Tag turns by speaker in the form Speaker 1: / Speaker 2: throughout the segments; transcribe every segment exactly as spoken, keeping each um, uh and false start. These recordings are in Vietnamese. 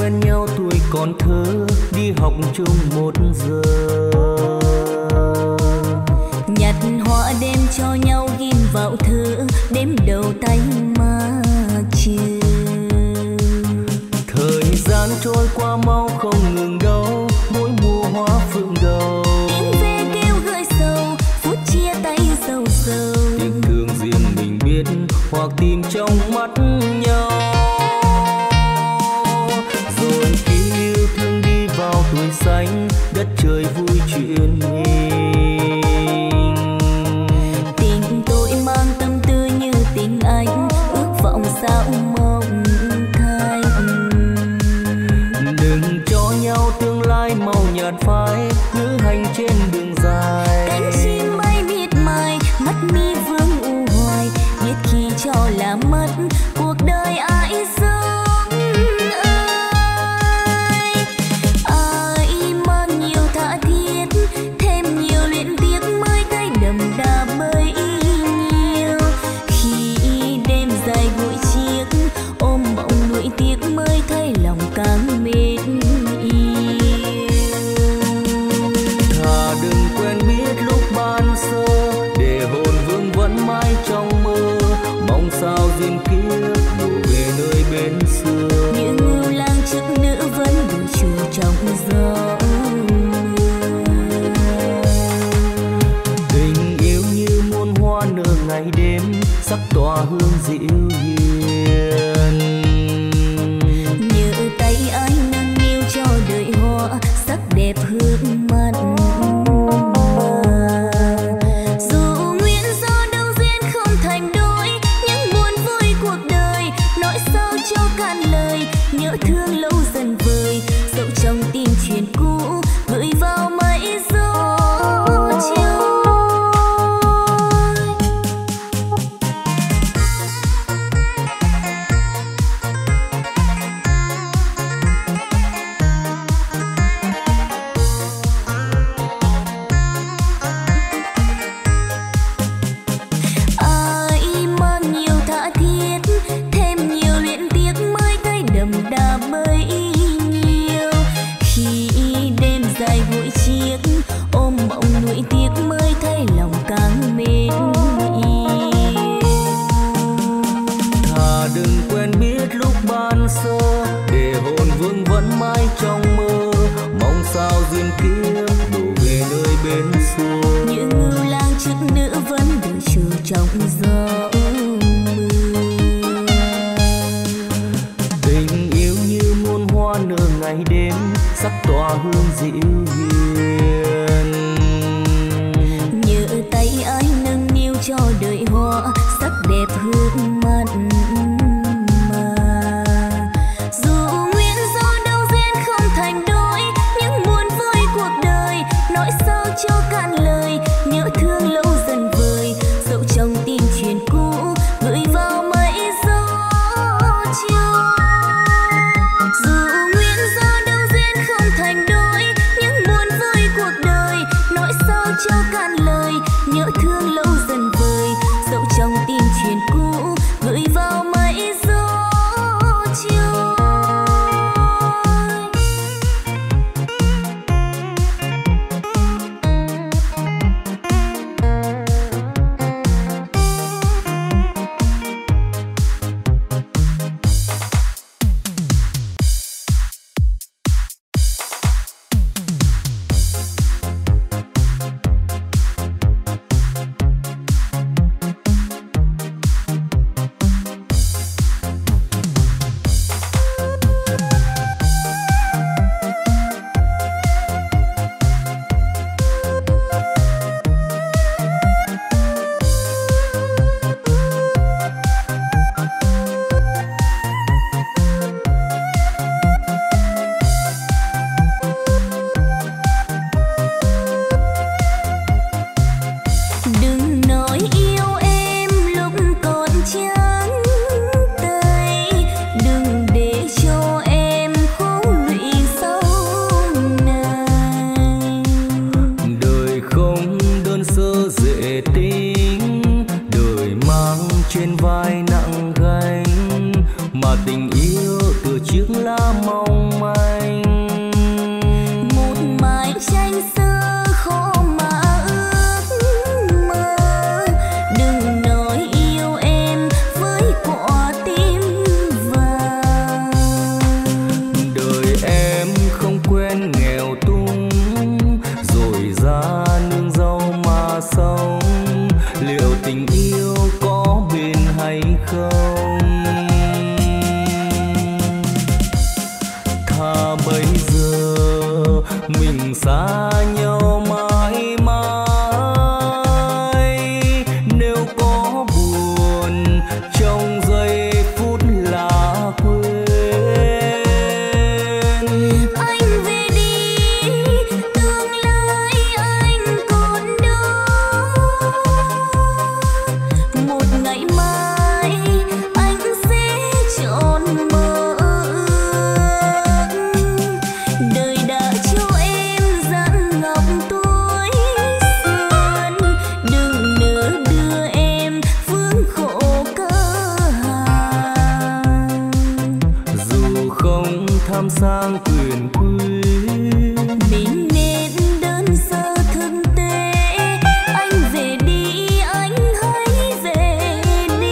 Speaker 1: quen nhau tuổi còn thơ, đi học chung một giờ.
Speaker 2: Nhặt hoa đem cho nhau ghim vào thơ, đếm đầu tay mà chưa.
Speaker 1: Thời gian trôi qua mau không ngừng đâu, mỗi mùa hoa phượng đầu.
Speaker 2: Tiếng ve kêu gợi sầu, phút chia tay sầu sầu.
Speaker 1: Tình thương riêng mình biết, hoặc tìm trong mắt nhau. Rồi khi yêu thương đi vào tuổi xanh, đất trời vui chuyện mình.
Speaker 2: Tình tôi mang tâm tư như tình anh, ước vọng sao mong thay.
Speaker 1: Đừng cho nhau tương lai màu nhạt phai, cứ hành trên đường dài.
Speaker 2: Cánh chim bay miệt mài, mắt mi vương u hoài, biết khi cho là mất cuộc đời ai sống ai. Ai mang nhiều tha thiết, thêm nhiều luyện tiếc mới thấy đậm đà bấy nhiêu. Khi đêm dài gội chiếc, ôm mộng nuối tiếc mới thấy lòng càng mến yêu.
Speaker 1: Thà đừng quen biết lúc ban sơ, để hồn vương vẫn mãi trong mơ. Mong sao duyên kiếp đổ về nơi bên xưa.
Speaker 2: Những ngưu lang chức nữ vẫn bùi trù trong gió.
Speaker 1: Tình yêu như muôn hoa nở ngày đêm, sắc tỏa hương dịu hiền.
Speaker 2: Nhớ tay ai nâng niu cho đời hoa, sắc đẹp hương mặn mà. Dù nguyên do đâu duyên không thành đôi, những buồn vui cuộc đời nỗi sâu cho cạn lời. Nhớ thương lâu dần vơi, dẫu trong tim chuyện cũ gửi vào mây gió chiều. Ai mang nhiều tha thiết, thêm nhiều luyện tiếc mới thấy đậm đà bấy nhiêu. Khi đêm dài gội chiếc, ôm mộng nuối tiếc mới thấy lòng càng mến yêu.
Speaker 1: Thà đừng quen biết lúc ban sơ, để hồn vương vẫn mãi trong mơ. Mong sao duyên kiếp đổ về nơi bên xưa.
Speaker 2: Những ngưu lang chức nữ vẫn bùi trù trong gió mưa.
Speaker 1: Tình yêu như muôn hoa nở ngày đêm, sắc tỏa hương dịu hiền.
Speaker 2: Nhớ tay ai nâng niu cho đời hoa, sắc đẹp hương mặn mà. Dù nguyên do đâu duyên không thành đôi, những buồn vui cuộc đời nỗi sâu cho cạn lời. Nhớ thương lâu dần vơi, dẫu trong tim chuyện cũ gửi vào mây gió chiều. Dù nguyên do đâu duyên không thành đôi, những buồn vui cuộc đời nỗi sâu cho cạn lời. Nhớ thương lâu dần vơi, dẫu trong tim chuyện cũ gửi vào mây
Speaker 1: sang quyền quý.
Speaker 2: Mình nên đơn sơ thực tế, anh về đi, anh hãy về đi.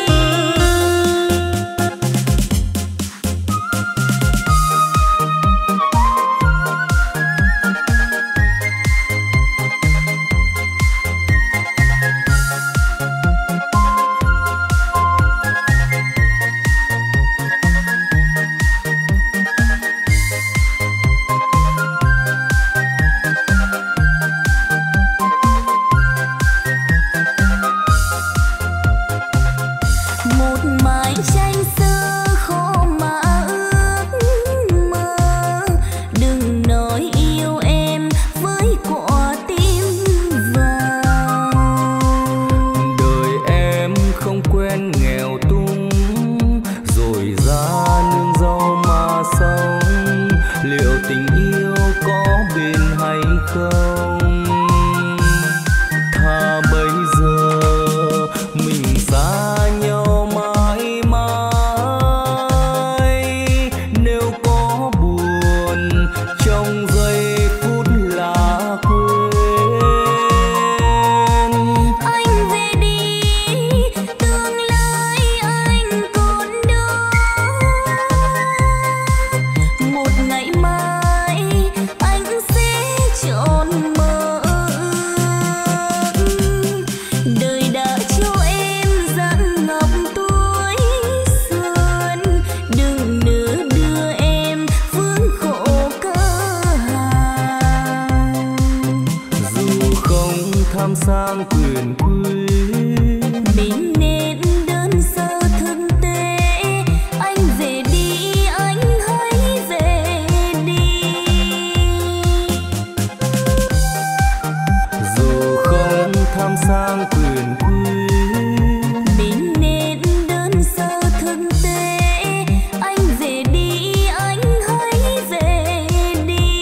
Speaker 2: Một mái tranh xưa khó mà ước mơ, đừng nói yêu em với quả tim vàng.
Speaker 1: Đời em không quen nghèo túng, rồi ra nương rau mà sống. Liệu tình yêu có bền hay không? Thà bây giờ mình xa nhau mãi mãi. Nếu có buồn trong giây phút là quên.
Speaker 2: Anh về đi, tương lai anh còn đó. Một ngày mai anh sẽ trọn mơ ước. Đời đã cho em dặn ngọc tuổi xuân, đừng nỡ đưa em vướng khổ cơ hàng.
Speaker 1: Dù không tham sang quyền quý,
Speaker 2: Mình nên đơn sơ thực tế, anh về đi, anh hãy về đi.
Speaker 1: dù không tham sang quyền quý.
Speaker 2: Mình nên đơn sơ thực tế, anh về đi, anh hãy về đi.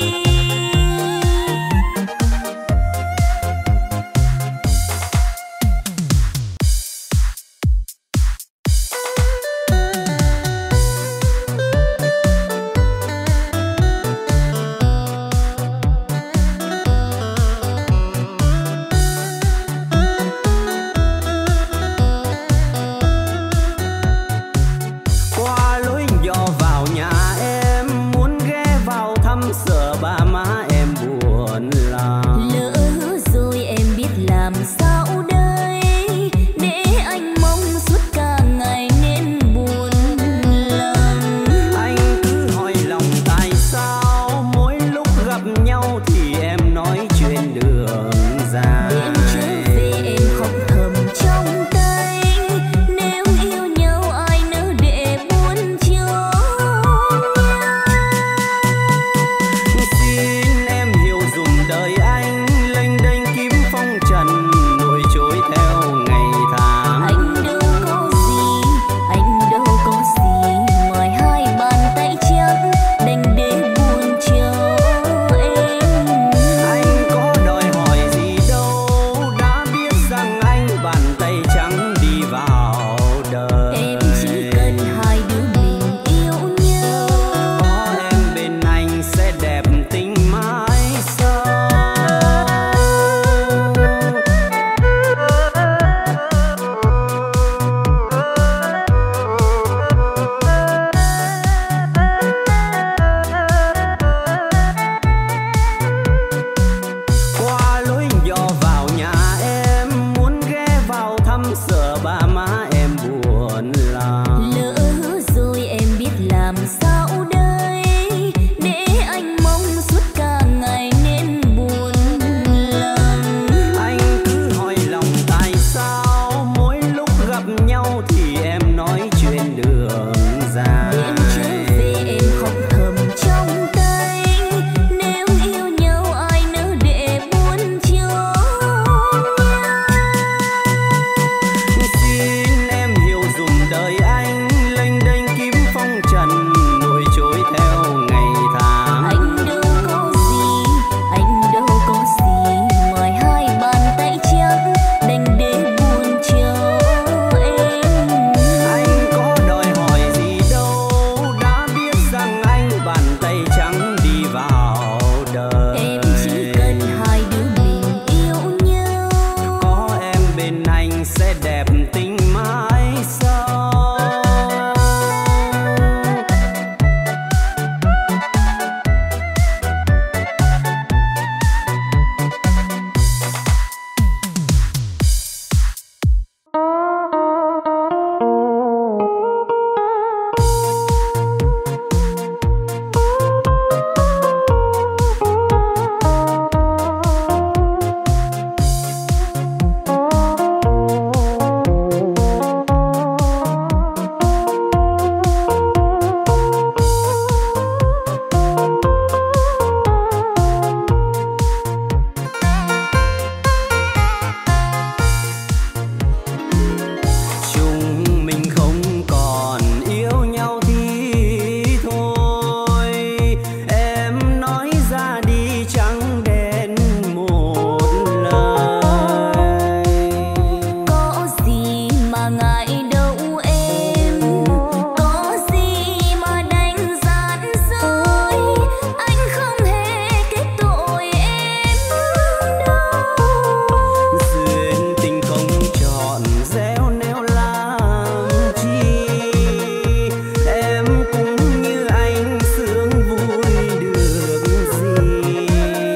Speaker 2: ngại đâu em, có gì mà đành dạt rơi, anh không hề kết tội em đâu.
Speaker 1: Duyên tình không chọn gieo neo làm chi, em cũng như anh sướng vui được gì.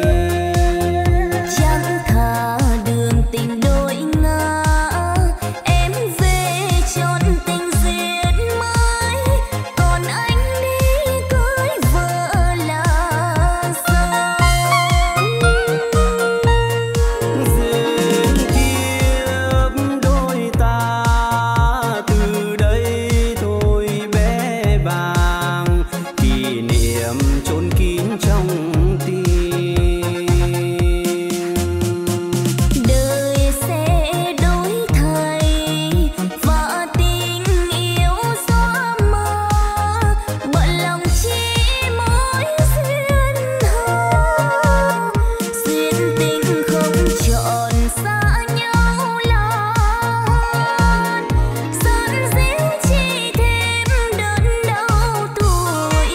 Speaker 2: Chẳng thà đường tình đôi ngã, em về chọn tình duyên mới, còn anh đi cưới vợ là sao.
Speaker 1: Duyên kiếp đôi ta từ đây thôi bé bàng, kỷ niệm chôn kín trong tim.
Speaker 2: Đời sẽ đổi thay và tình yêu xóa mờ, bận lòng chi mỗi duyên hờ. Duyên tình không chọn xa nhau là hơn, giận díu chỉ thêm đớn đau tuổi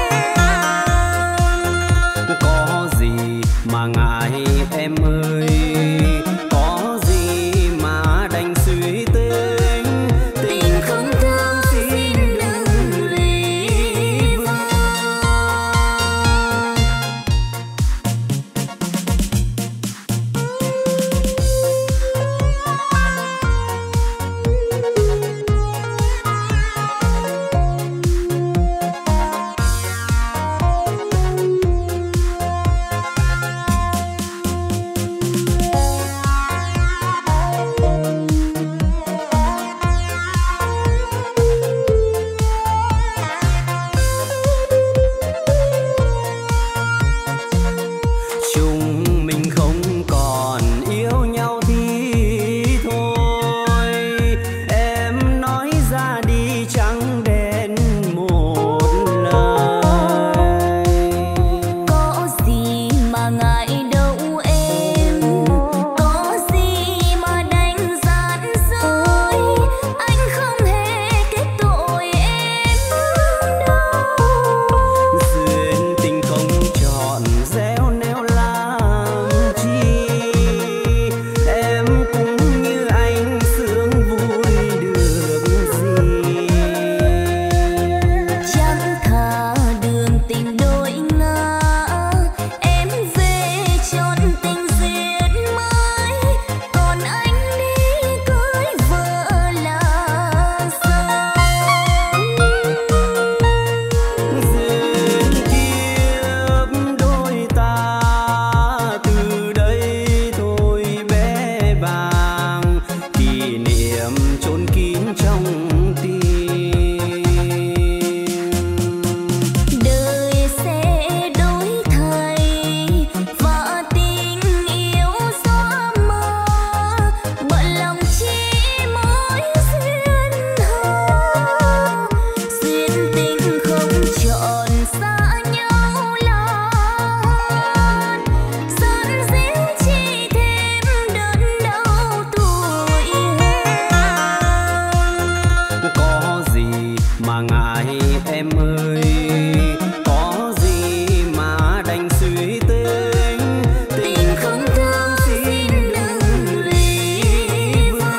Speaker 2: hờn.
Speaker 1: Có gì mà ngại em ơi, có gì mà đành suy tính.
Speaker 2: Tình không thương xin đừng ly vỡ.
Speaker 1: Chúng mình không còn yêu nhau thì thôi, em nói ra đi chẳng đến một lời.
Speaker 2: Có gì mà ngại đâu em, có gì mà đành dạt rơi, anh không hề kết tội em đâu.
Speaker 1: Duyên tình không chọn gieo neo làm chi, em cũng như anh sướng vui được gì.
Speaker 2: Chẳng thà đường tình đôi ngã, em về chọn tình duyên mới, còn anh đi cưới vợ là sao.
Speaker 1: Duyên kiếp đôi ta từ đây thôi bé bàng, kỷ niệm chôn kín trong tim.
Speaker 2: Đời sẽ đổi thay và tình yêu xóa mờ, bận lòng chi mỗi duyên hờ. Duyên tình không chọn xa nhau là hơn, giận díu chỉ thêm đớn đau tuổi hờn.
Speaker 1: Có gì mà ngại em ơi, có gì mà đành suy tính.
Speaker 2: Tình không thương xin đừng ly vỡ.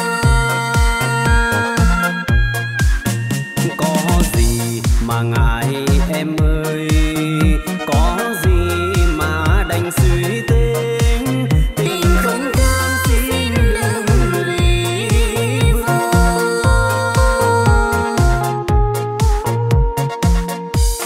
Speaker 1: Có gì mà ngại em ơi, có gì mà đành suy tính.
Speaker 2: Tình không thương xin đừng ly vỡ.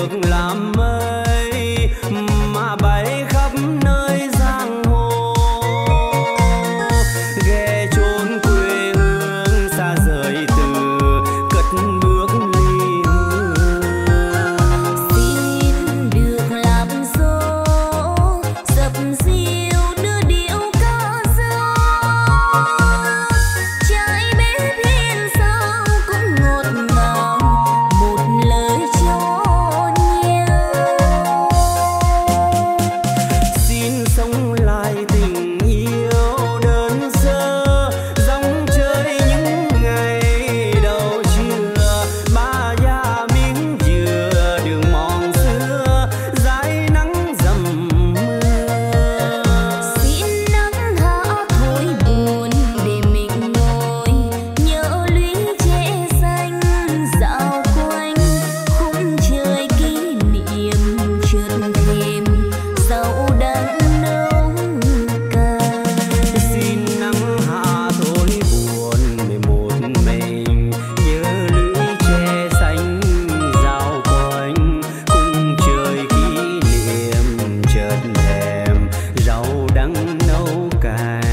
Speaker 1: được làm mây mà bay khắp nơi giang hồ, ghé chốn quê hương xa rời từ cất bước ly hương.
Speaker 2: Xin được làm dỗ dập dìu đưa điệu ca dao, trái bếp hiên sao cũng ngọt ngào một lời cho nhau.
Speaker 1: Xin sống lại tình yêu đơn sơ, dòng chơi những ngày đầu trưa, ba gia miếng dừa đường mòn xưa dãi nắng dầm mưa.
Speaker 2: Xin nắng hạ thôi buồn để mình ngồi nhớ lũy tre xanh dạo quanh khung trời kỷ niệm chợt thềm dẫu đang nấu cay.
Speaker 1: Xin nắng hạ thôi buồn để một mình nhớ lũy tre xanh dạo quanh khung trời kỷ niệm chợt thèm rau đắng nấu cay.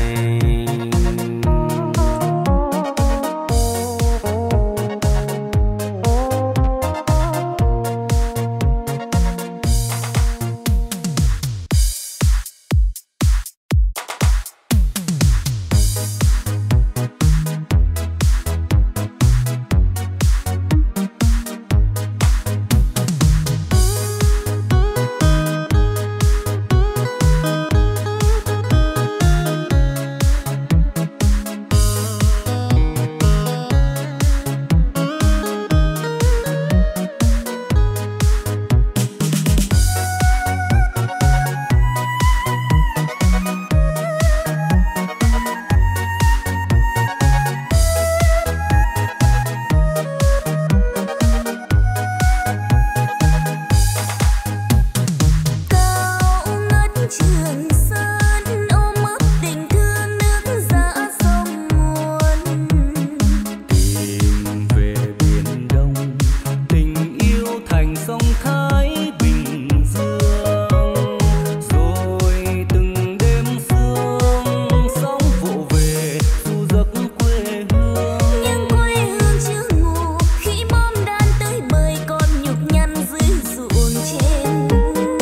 Speaker 2: Cao ngất trường sơn ôm ấp tình thương nước dã sông nguồn.
Speaker 1: Tìm về biển Đông tình yêu thành sông Thái Bình Dương, rồi từng đêm sương sóng vỗ về du giấc quê hương.
Speaker 2: Nhưng quê hương chưa ngủ khi bom đạn tới bời còn nhục nhằn dưới ruộng trên nương.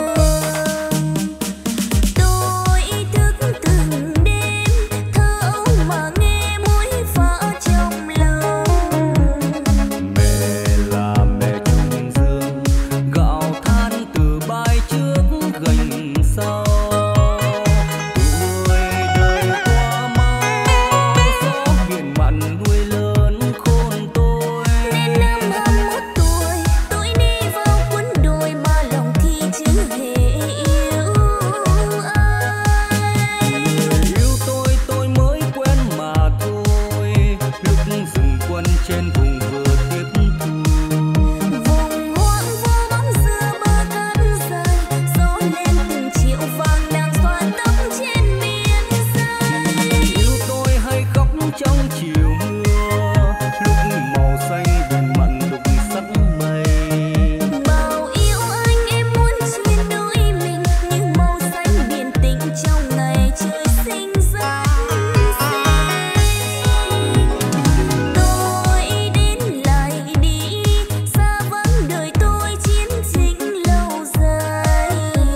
Speaker 2: Tôi thức từng đêm thơ ông mà nghe muối pha trong lòng.
Speaker 1: Mẹ là mẹ trùng dương, gạo than từ bãi trước gành sau. Tuổi đời qua mau, gió biển mặn nuôi lớn khôn tôi.
Speaker 2: Nên năm hai mươi mốt tuổi tôi đi vào quân đội mà lòng khi chưa hề yêu ai.
Speaker 1: Người yêu tôi tôi mới quen mà thôi, lúc dừng quân trên vùng vừa tiếp thu.
Speaker 2: Vùng hoang vu bóng xưa bờ cát dài, gió lên từng chiều vàng đang xóa tóc trên biển xanh.
Speaker 1: Người yêu tôi hay khóc trong chiều mưa, lúc màu xanh biển mặn đục sắc mây.
Speaker 2: Bao yêu anh em muốn chia đôi mình như màu xanh biển tĩnh trong ngày trời xinh xanh xinh. Tôi đến lại đi xa vắng đời tôi chiến tranh lâu dài.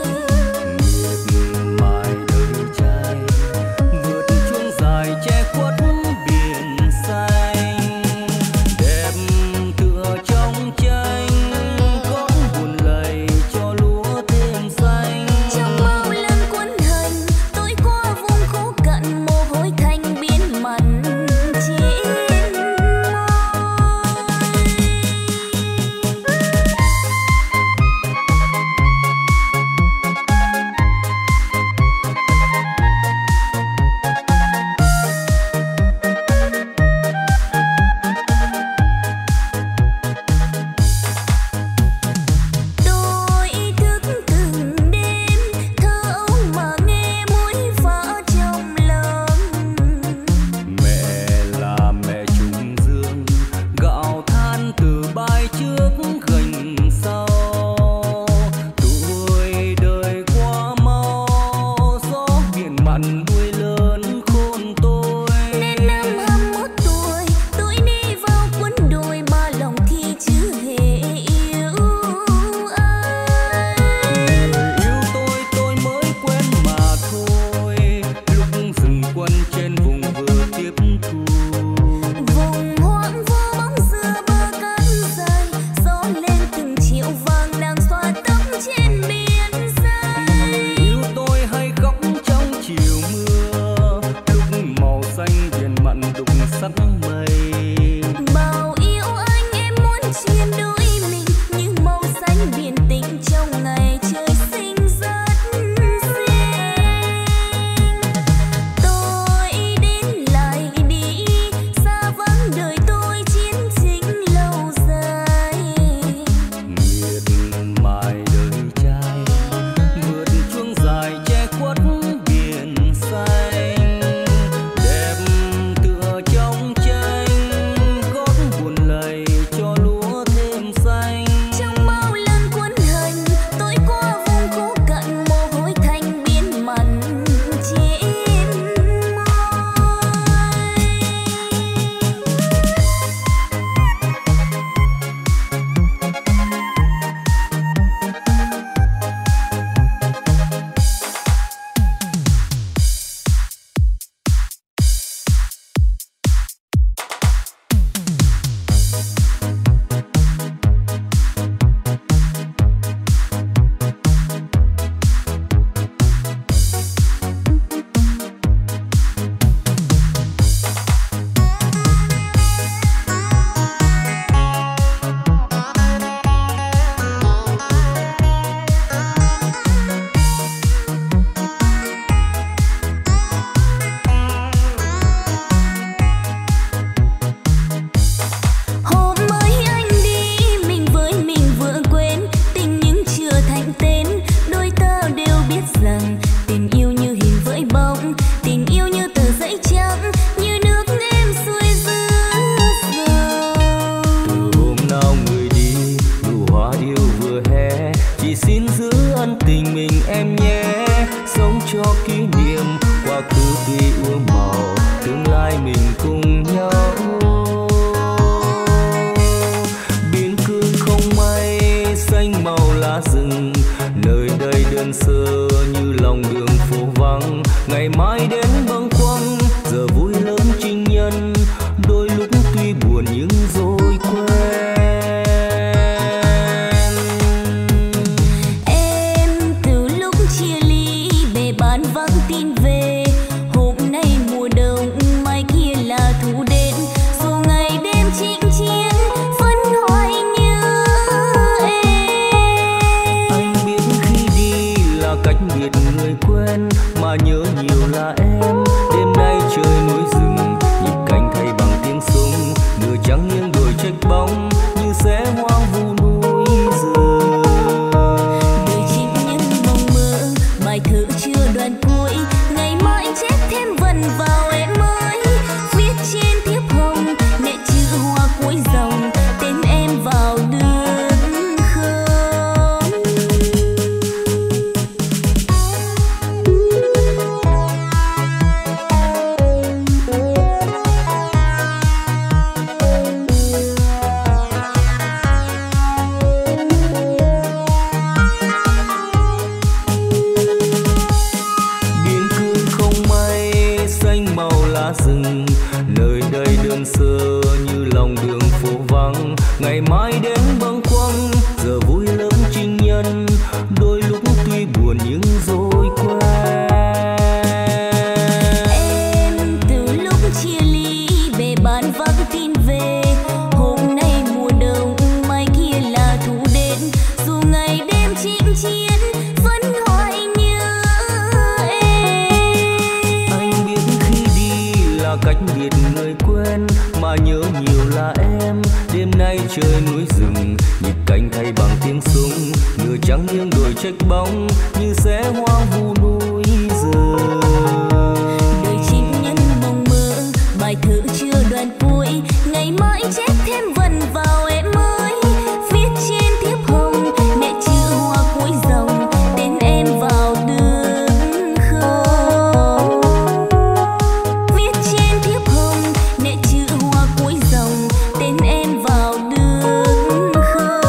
Speaker 1: Miệt mài đời trai vượt chuông dài che khuất biển xanh, đẹp tựa trong tranh con buồn lầy cho lúa thêm xanh.
Speaker 2: Trong bao lần quân hành tôi qua vùng khô cằn mồ hôi thành biển mặn trên môi. Tôi thức từng đêm thơ ông mà nghe muối pha trong lòng.
Speaker 1: Mẹ là mẹ trùng dương, gạo than từ bãi trước gành sau. cho kỷ niệm quá khứ tuy úa màu, tương lai mình cùng nhau. Biên cương không mây xanh màu lá rừng, nơi đây đơn sơ như lòng đường phố vắng. Ngày mai đến bâng khuâng, giờ vui lớn trinh nhân, đôi lúc tuy buồn nhưng rồi quen.
Speaker 2: Em từ lúc chia ly bề bán vắng tin về, hôm nay mùa đông mai kia là thu đến. Dù ngày đêm chinh chiến vẫn hoài nhớ em.
Speaker 1: Anh biết khi đi là cách biệt người quen, mà nhớ nhiều là em. Đêm nay trời núi rừng, nhịp cánh thay bằng tiếng súng, nửa trắng nghiêng đồi trách bóng như sẽ hoang vu núi rừng.
Speaker 2: Đời chim những mộng mơ, bài thơ chưa đoạn cuối, ngày mai chép thêm vần vào em ơi. Viết trên thiếp hồng nét chữ hoa cuối dòng, tên em vào đường không.
Speaker 1: Biên cương không mây xanh màu lá rừng, nơi đây đơn sơ như lòng đường phố vắng. Ngày mai đến bâng khuâng, giờ vui lớn trinh nhân, đôi lúc tuy buồn nhưng rồi quen.
Speaker 2: Em từ lúc chia ly bề bán vắng tin về, hôm nay mùa đông mai kia là thu đến. Dù ngày đêm chinh chiến vẫn hoài nhớ em.
Speaker 1: Anh biết khi đi là cách biệt người quen, mà nhớ nhiều là em. Đêm nay trời núi rừng, nhịp cánh thay bằng tiếng súng, nửa trắng nghiêng đồi trách bóng như sẽ hoang vu núi rừng.
Speaker 2: Đời chim nhân mộng mơ, bài thơ chưa đoạn cuối, ngày mai chép thêm vần vào em ơi. Viết trên thiếp hồng nét chữ hoa cuối dòng, tên em vào đường không. Viết trên thiếp hồng nét chữ hoa cuối dòng, tên em vào đường không.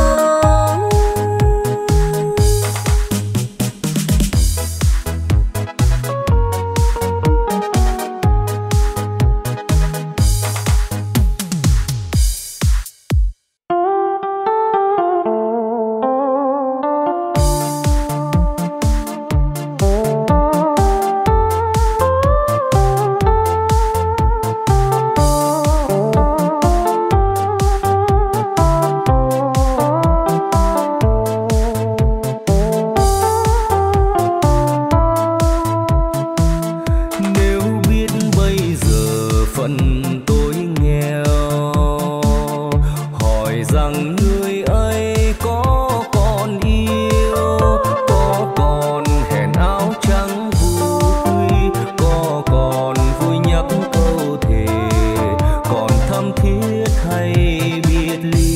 Speaker 1: Nếu biết bây giờ phận tôi nghèo, hỏi rằng người ấy có còn yêu, có còn hẹn áo trắng vui, có còn vui nhắc câu thề, còn thắm thiết hay biệt ly.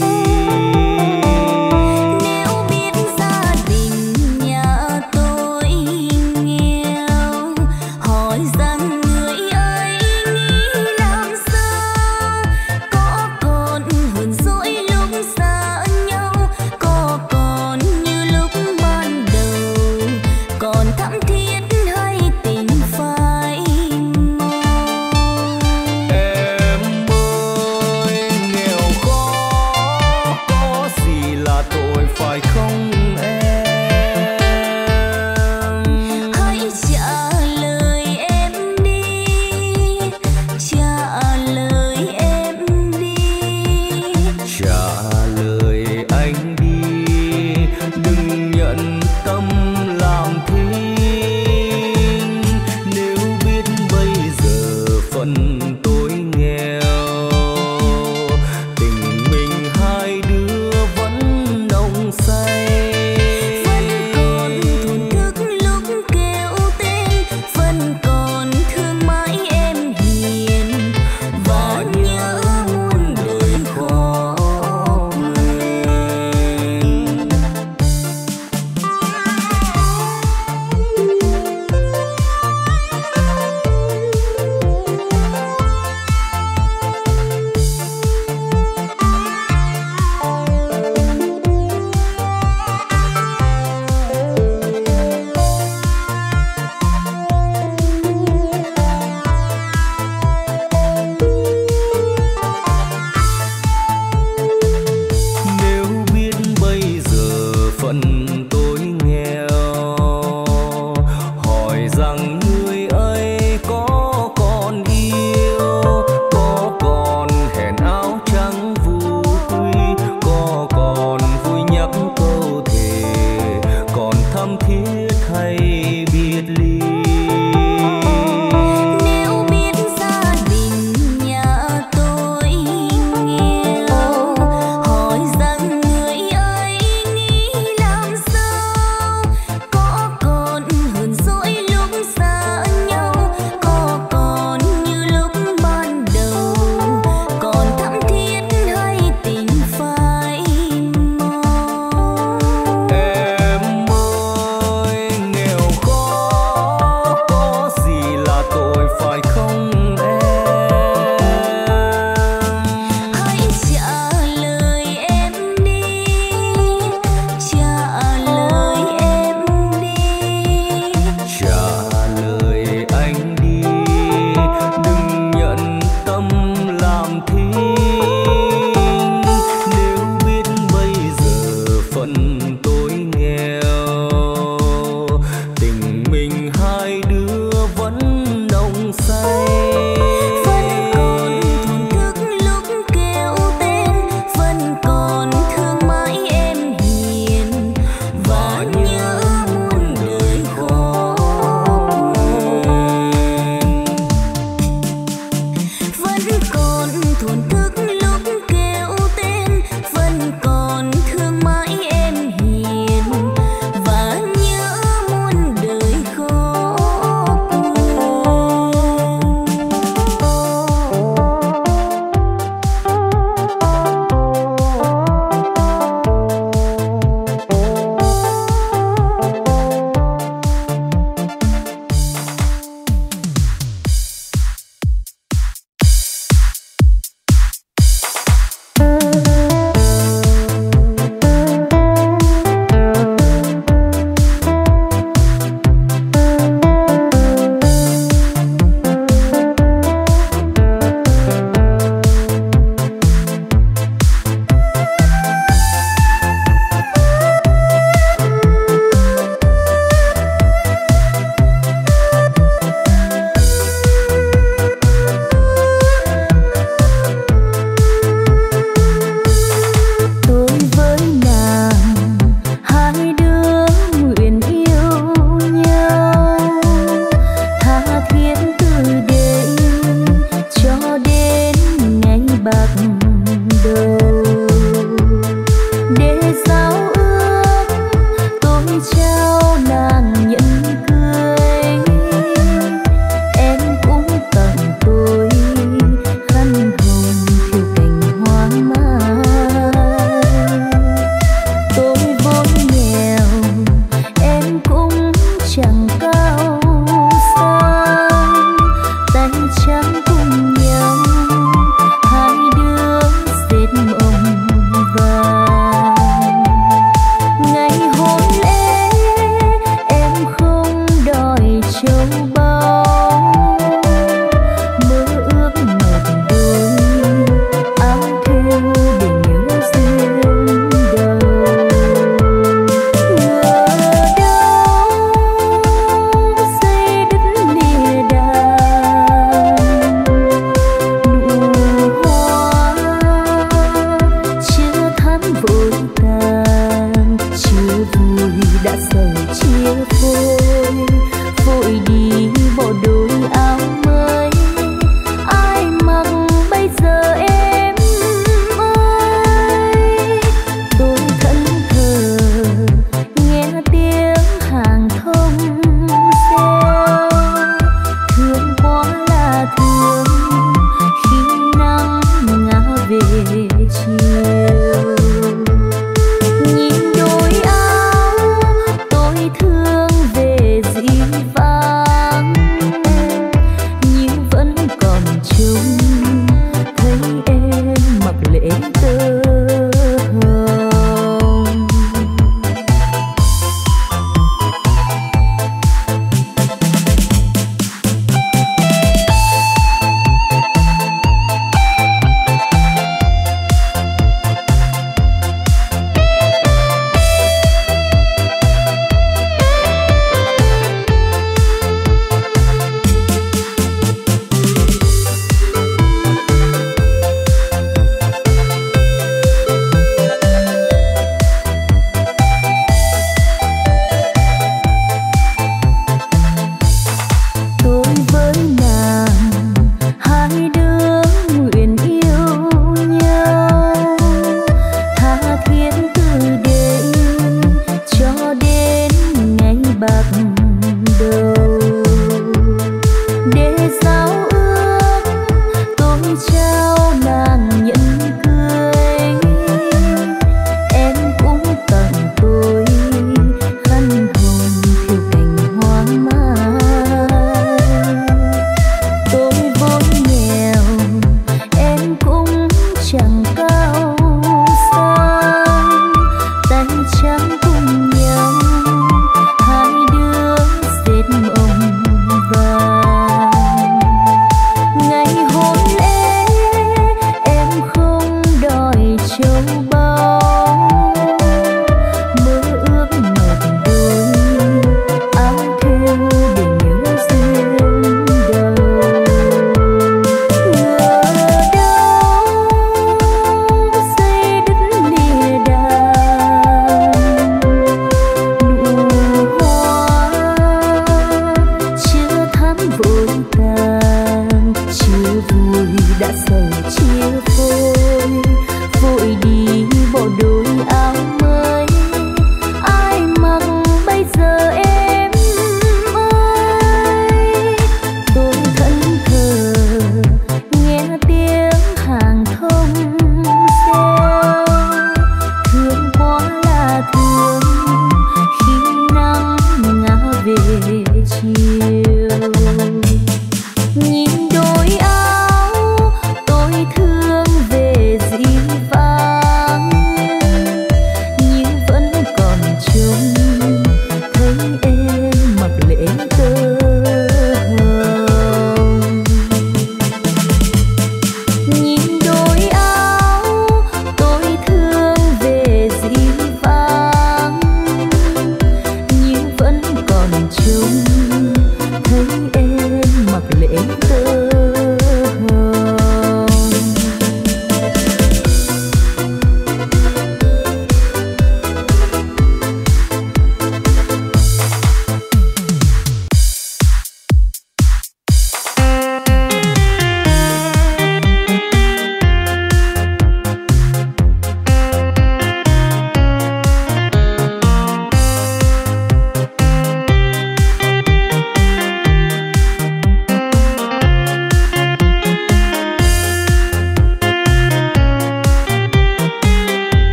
Speaker 2: Nếu biết gia đình nhà tôi nghèo, hỏi rằng người ấy nghĩ làm sao, có còn hờn dỗi lúc xa nhau, có còn như lúc ban đầu, còn thắm thiết hay tình phai màu.
Speaker 1: Em ơi nghèo khó, có gì là tội phải không em?
Speaker 2: Hãy trả lời em đi, trả lời em đi.
Speaker 1: Trả lời anh đi, đừng nhận tâm làm thinh. Nếu biết bây giờ phận tôi nghèo, tình mình hai đứa vẫn nồng say. nhắc câu thề còn thắm thiết hay biệt ly.
Speaker 2: Nếu biết gia đình nhà tôi nghèo, hỏi rằng người ấy nghĩ làm sao, có còn hơn dỗi lúc xa nhau, có còn như lúc ban đầu, còn thắm thiết hay tình phai màu.
Speaker 1: Em ơi nghèo khó có gì là tội phải không em?
Speaker 2: Hãy trả lời em đi, trả lời em đi.
Speaker 1: Trả lời anh đi, đừng nhận tâm làm thinh. Nếu biết bây giờ phận tôi nghèo, tình mình hai đứa vẫn nồng say.
Speaker 2: Vẫn còn thổn thức lúc kêu tên, vẫn còn thương mãi em hiền, và nhớ muôn đời khó quên. Vẫn còn thổn thức lúc kêu tên, vẫn còn thương mãi em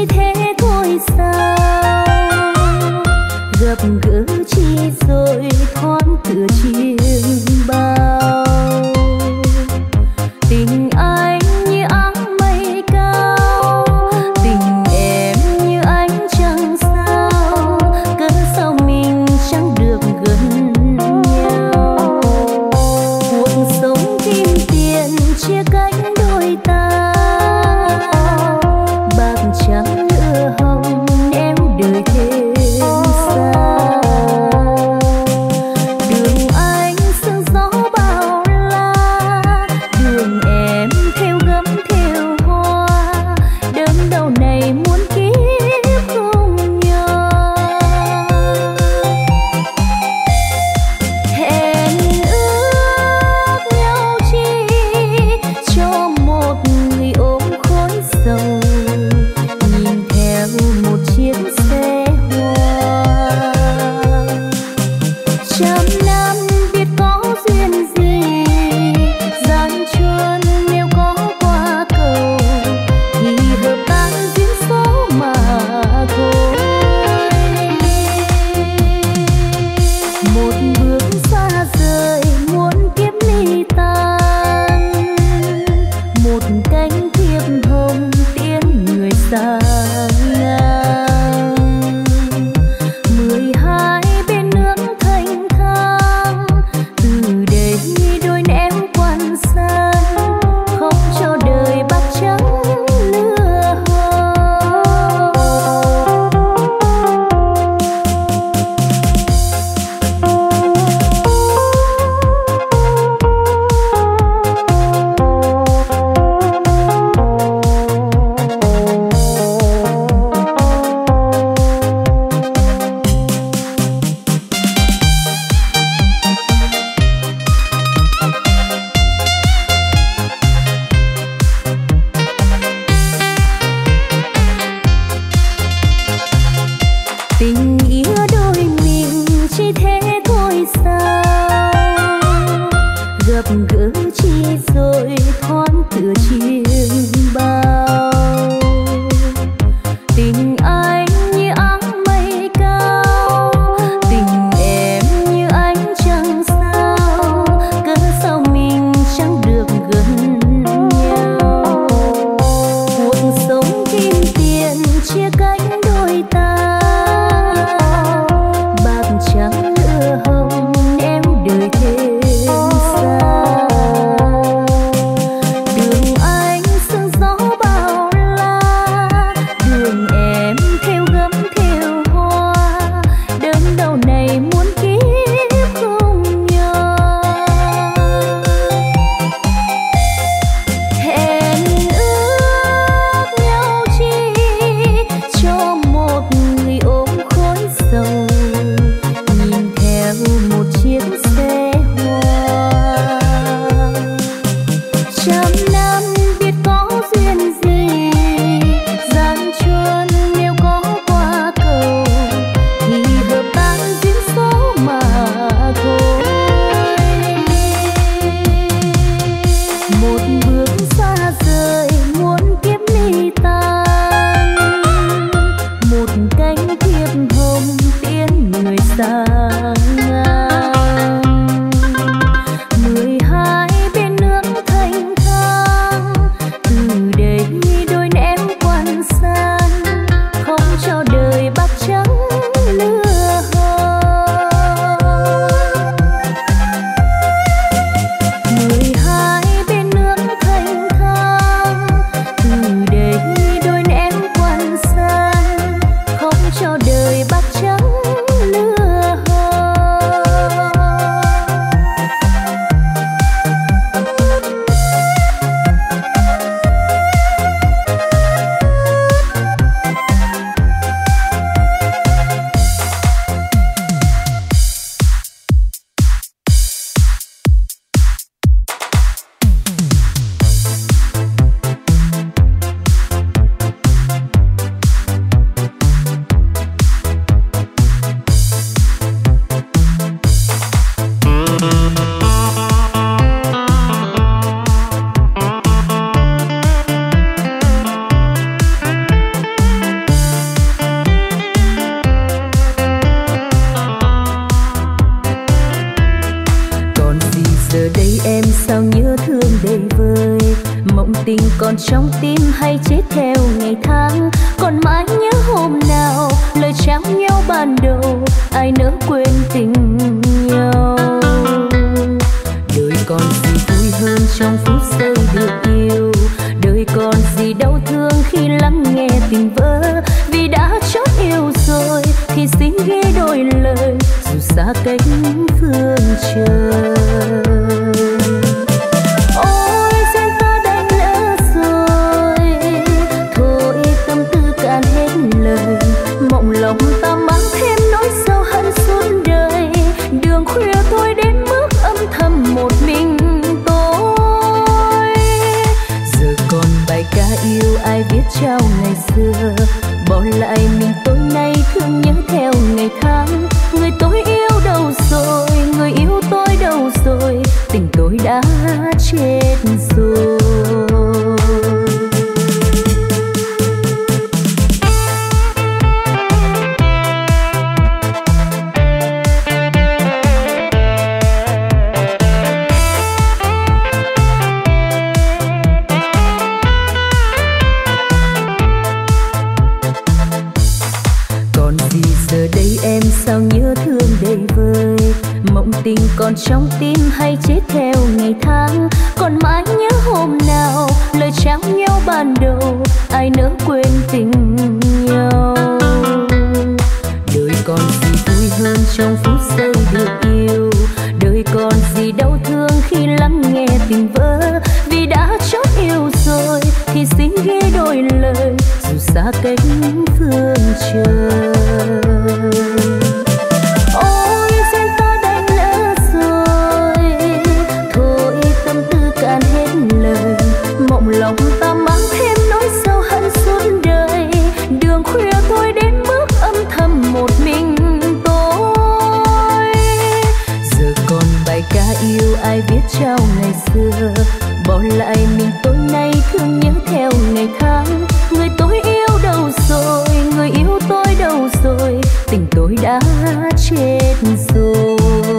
Speaker 2: chỉ thế thôi sao? Gặp gỡ chi rồi thoáng tựa chiêng bao. Tình anh như áng mây cao, tình em như ánh trăng sao. Cớ sao mình chẳng được gần nhau? Cuộc sống kim tiền chia cách đôi ta, bạc trắng nữa còn trong tim hay chết theo ngày tháng, còn mãi nhớ hôm nào lời trao nhau ban đầu, ai nỡ quên tình nhau. Đời còn gì vui hơn trong phút giây được yêu, đời còn gì đau thương khi lắng nghe tình vỡ, vì đã chót yêu rồi thì xin ghi đôi lời dù xa cách phương trời. Ôi duyên ta đành lỡ rồi, thôi tâm tư cạn hết lời, mộng lòng ta mang thêm nỗi sâu hận suốt đời, đường khuya tôi đến bước âm thầm một mình tôi. Giờ còn bài ca yêu ai viết trao ngày xưa, bỏ lại mình tôi nay thương nhớ theo ngày tháng. Người tôi yêu đâu rồi, người yêu tôi đâu rồi, tình tôi đã chết rồi. Sao nhớ thương đầy vơi, mộng tình còn trong tim hay chết theo ngày tháng, còn mãi nhớ hôm nào lời trao nhau ban đầu, ai nỡ quên tình nhau. Đời còn gì vui hơn trong phút giây được yêu, đời còn gì đau thương khi lắng nghe tình vỡ, vì đã chót yêu rồi thì xin ghi đôi lời dù xa cách phương trời. Ôi duyên ta đành lỡ rồi, thôi tâm tư cạn hết lời, mộng lòng ta mang thêm nỗi sâu hận suốt đời, đường khuya tôi đến bước âm thầm một mình tôi. Giờ còn bài ca yêu ai viết trao ngày xưa, bỏ lại mình tôi nay thương nhớ theo ngày tháng. Người tôi yêu đâu rồi, người yêu tôi đâu rồi, tình tôi đã chết rồi.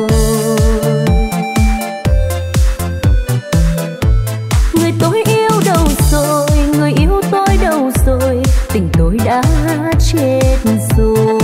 Speaker 2: Người tôi yêu đâu rồi, người yêu tôi đâu rồi, tình tôi đã chết rồi.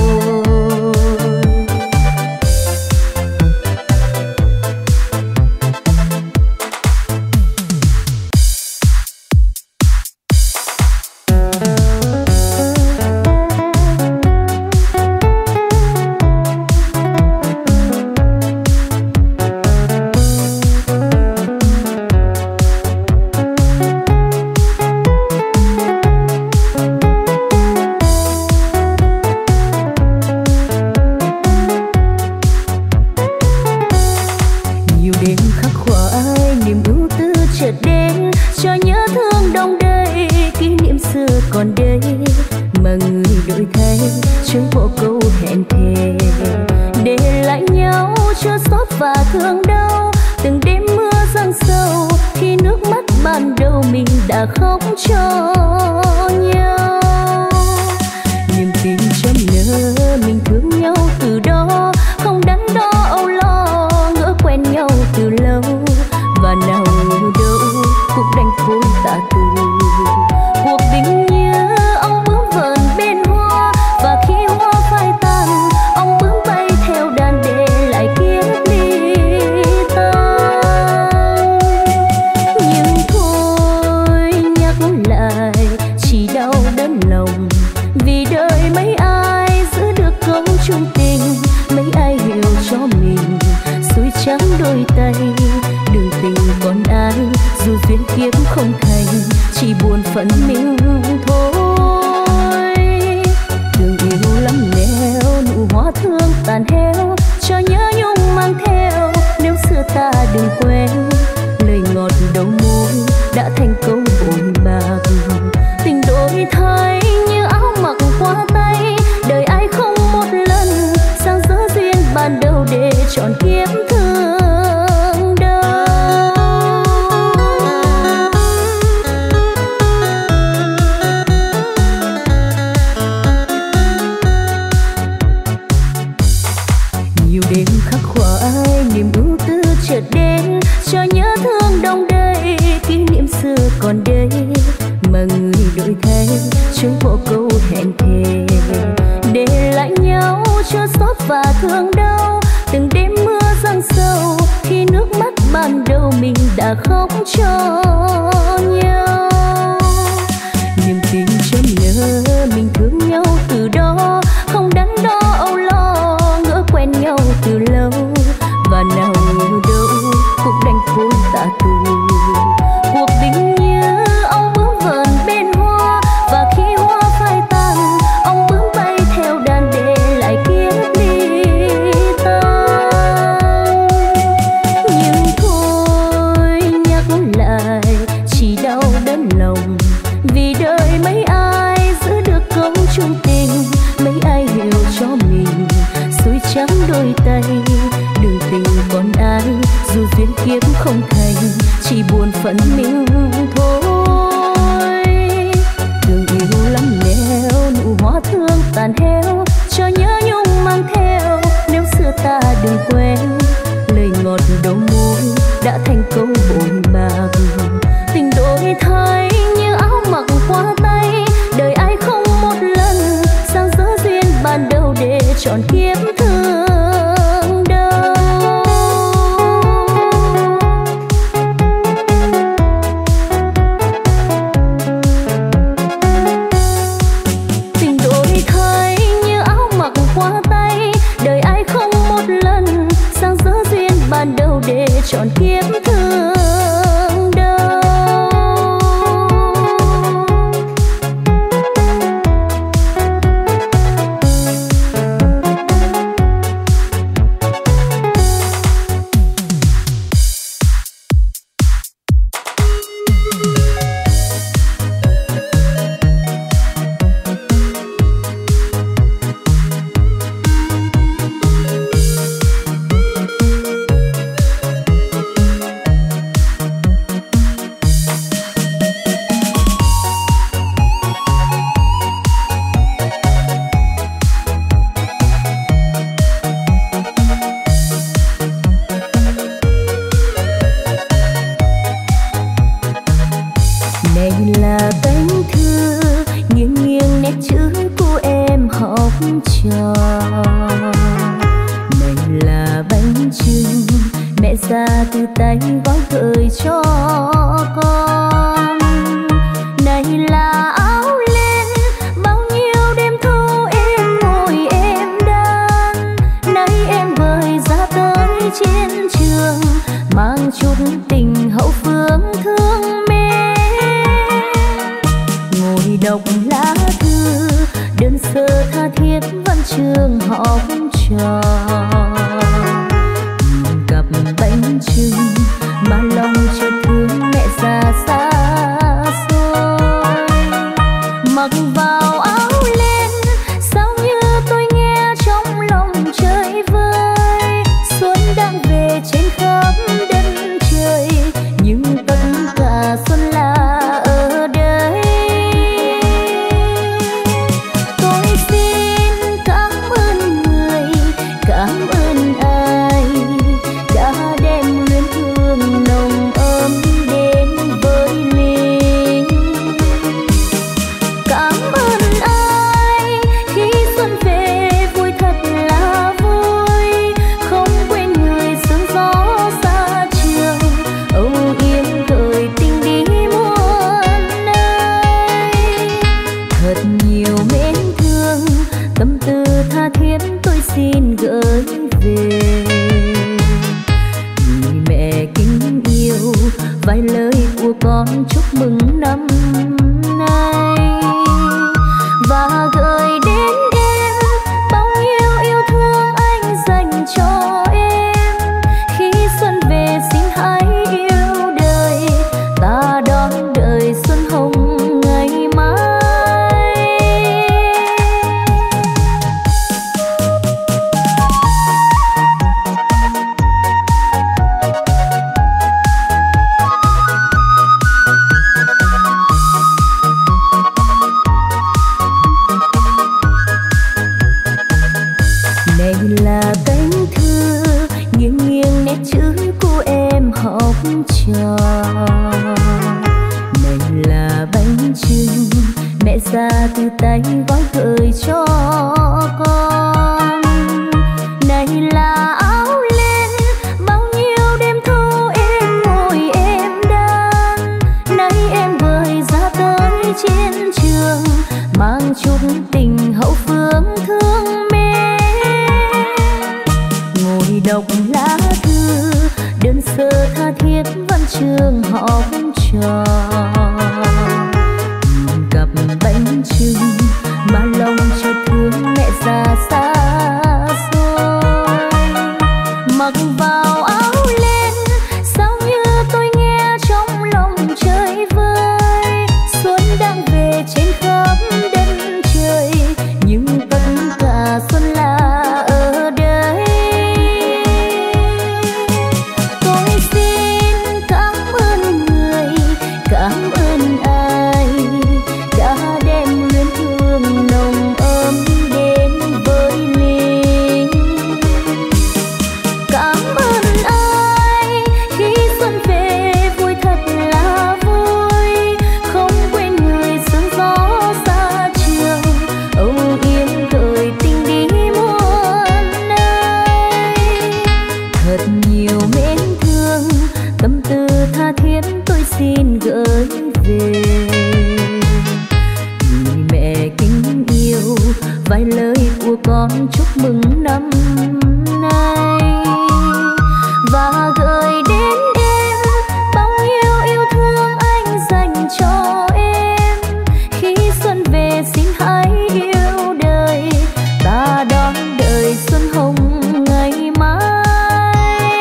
Speaker 2: gửi thế chúng vô câu hẹn thề, để lại nhau chua xót và thương đau. Từng đêm mưa giăng sâu khi nước mắt ban đầu mình đã khóc cho nhau. Niềm tin chớm nở mình thương nhau từ đó, không đắn đo âu lo ngỡ quen nhau từ lâu. Và nào ngờ đâu cũng đành thôi tạ từ, cuộc tình như ông bướm vờn bên hoa. Và khi hoa phai tàn ông bướm bay theo đàn để lại kiếp ly tan. Nhưng thôi nhắc lại chỉ đau đớn lòng, vì đời mấy ai giữ được câu chung tình, mấy ai hiểu cho mình xuôi trắng đôi tay. Đường tình còn ai dù duyên kiếp không thành, chỉ buồn phận mình thôi. Đường yêu lắm lẽo nụ hoa thương tàn héo, cho nhớ nhung mang theo. Nếu xưa ta đừng quên lời ngọt đầu môi đã thành câu bội bạc. Tình đổi thay như áo mặc qua tay, đời ai không một lần sang dỡ duyên ban đầu để chọn kiếp thương đau. Tình đổi thay như áo mặc qua tay, đời ai không một lần sang dỡ duyên ban đầu để chọn kiếp thương đau. Cảm ơn mẹ già từ tay gói gửi cho con. Này là áo len bao nhiêu đêm thâu em ngồi em đan, nay em vời ra tới chiến trường mang chút tình hậu phương thương mến. Ngồi đọc lá thư đơn sơ tha thiết văn chương học trò, cặp bánh trưng mà lòng chợt thương mẹ già xa xôi. Mặc vào áo len sao như tôi nghe trong lòng trời vơi, xuân đang về trên khắp đất trời nhưng tất cả xuân là ở đây. Tôi xin cảm ơn người, cảm ơn ai đã đem luyến thương nồng ấm đến với mình. Cảm ơn ai khi xuân về vui thật là vui, không quên người sương gió xa trường, âu yếm thời tình đi muôn nơi. Thật nhiều mến thương tâm tư tha thiết tôi xin gửi về. Người mẹ kính yêu vài lời của con chúc mừng năm nay, và gửi đến em bao nhiêu yêu thương anh dành cho em. Khi xuân về xin hãy yêu đời, ta đón đời xuân hồng ngày mai.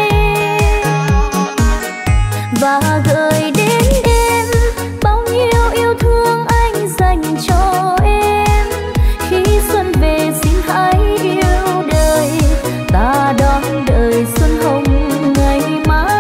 Speaker 2: Và gửi đến em bao nhiêu yêu thương anh dành cho em. Khi xuân về xin hãy yêu đời, ta đón đời xuân hồng ngày mai.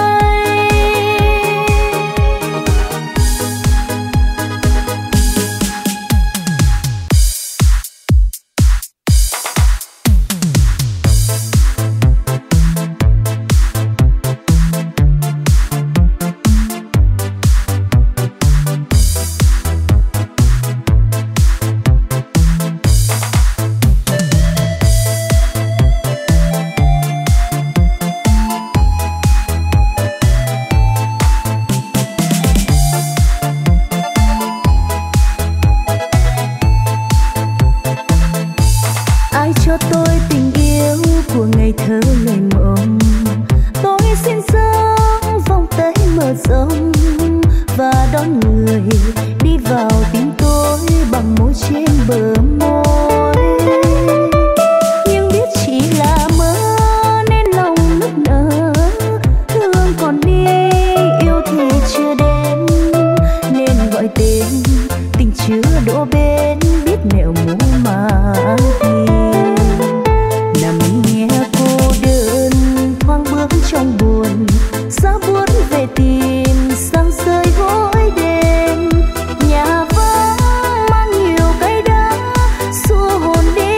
Speaker 2: Ai cho tôi tình yêu của ngày thơ ngày mộng, tôi xin dâng vòng tay mở rộng và đón người đi vào tim tôi bằng môi trên bờ môi. Nhưng biết chỉ là mơ nên lòng nức nở, thương còn đi yêu thì chưa đến, nên gọi tên tình chưa đổ bên, biết nẻo muốn mà tìm. Nằm nghe cô đơn thoáng bước trong buồn, giá buốt về tìm sang rơi gối đêm. Nhà vắng mang nhiều cay đắng xua hồn đi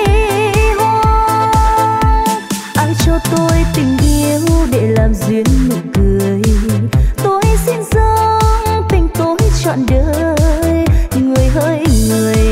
Speaker 2: hoang. Ai cho tôi tình yêu để làm duyên nụ cười, tôi xin dâng tình tôi trọn đời. Người hỡi người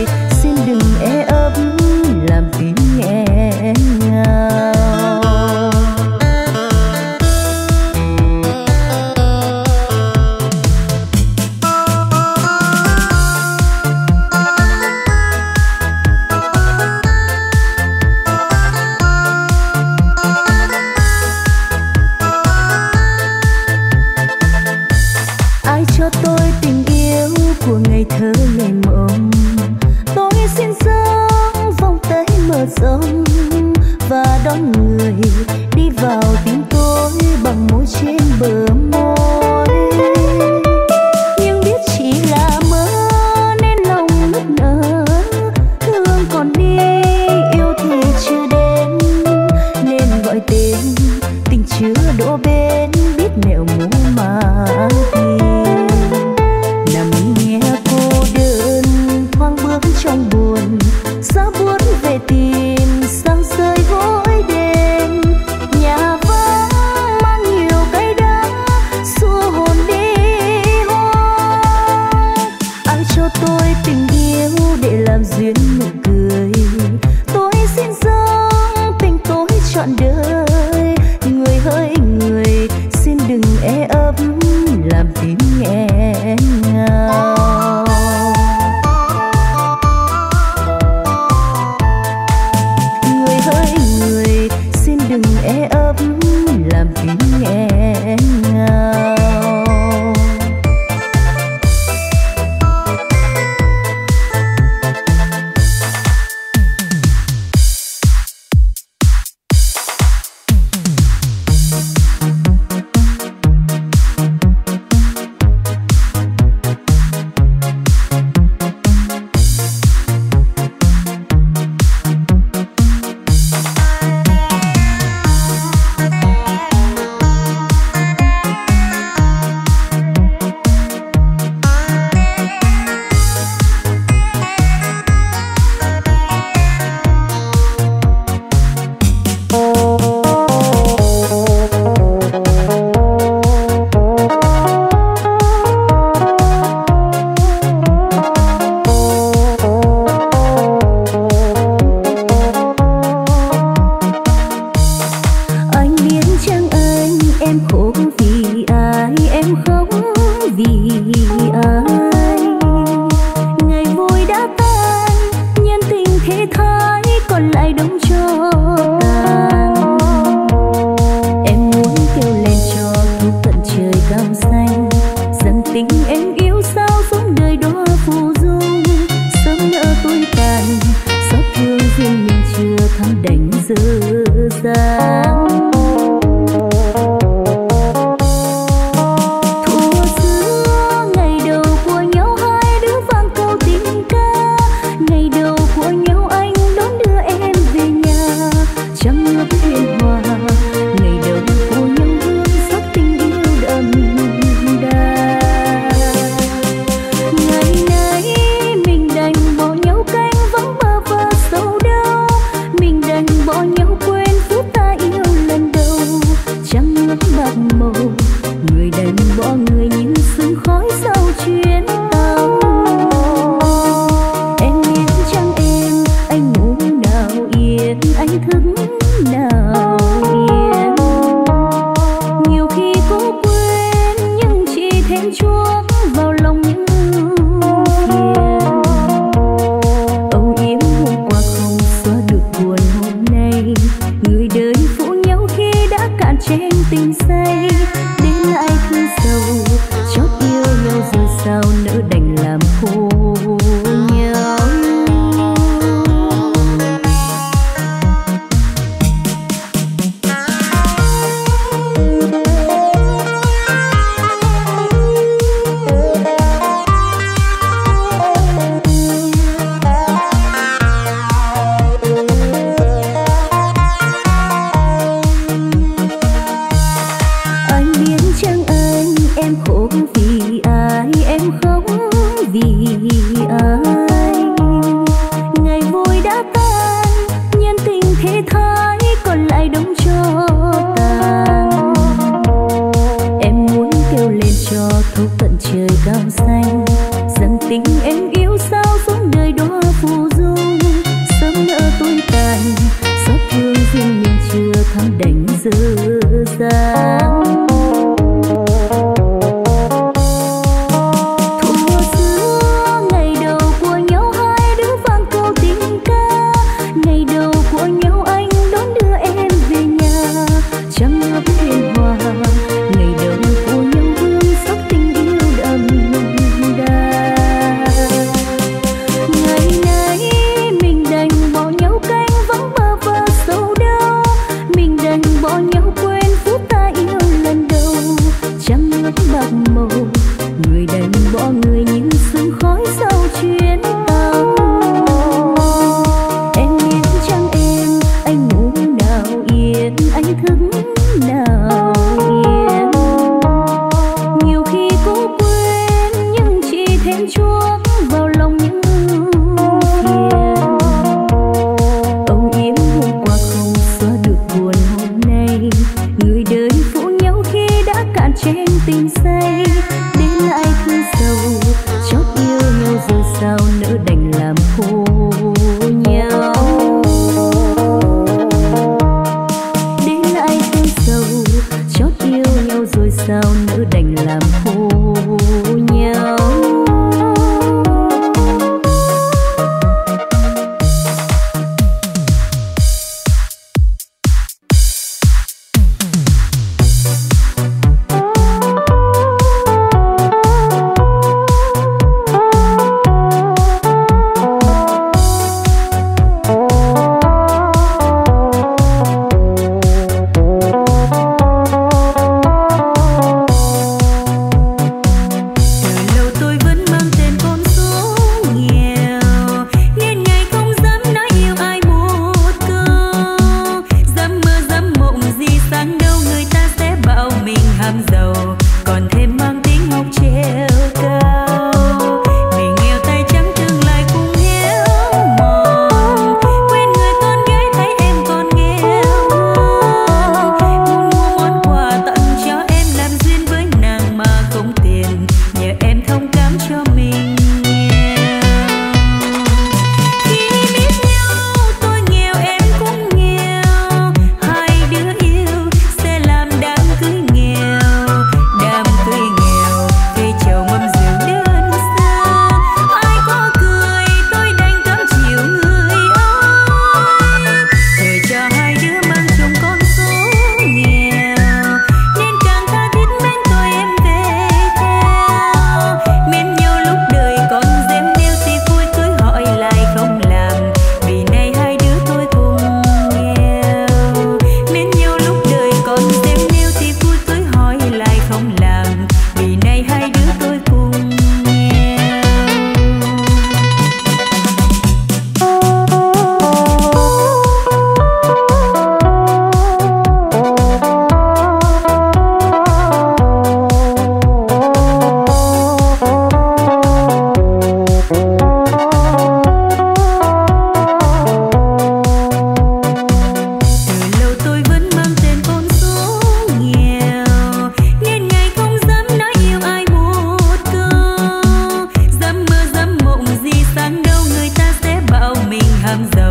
Speaker 2: tình yêu để làm duyên nụ cười. Tôi xin dâng tình tôi trọn đời. Người hỡi người, xin đừng e ấp làm tim nghẹn ngào. Người hỡi người, xin đừng e ấp làm tim nghẹn ngào.
Speaker 3: Ngày nay làm giàu